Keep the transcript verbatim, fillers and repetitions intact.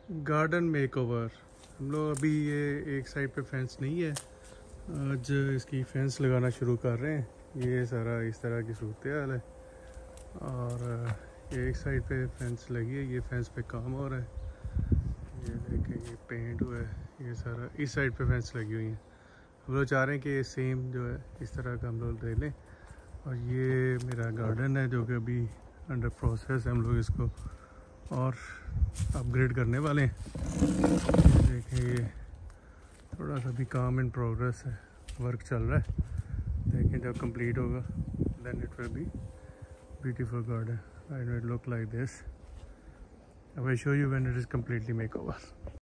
Garden makeover. हम लोग अभी ये एक साइड पे फेंस नहीं है, आज इसकी फेंस लगाना शुरू कर रहे हैं। ये सारा इस तरह की सूरत हाल है और ये एक साइड पे फेंस लगी है, ये फेंस पे काम हो रहा है। ये देखें, ये पेंट हुआ है, ये सारा इस साइड पे फेंस लगी हुई है। हम लोग चाह रहे हैं कि ये सेम जो है इस तरह का हम लोग ले लें। और ये मेरा गार्डन है जो कि अभी अंडर प्रोसेस है, हम लोग इसको और अपग्रेड करने वाले हैं। देखें, ये थोड़ा सा भी काम इन प्रोग्रेस है, वर्क चल रहा है। देखें जब कंप्लीट होगा then it will be beautiful garden. I know it look like this. I will show you when it is completely makeover.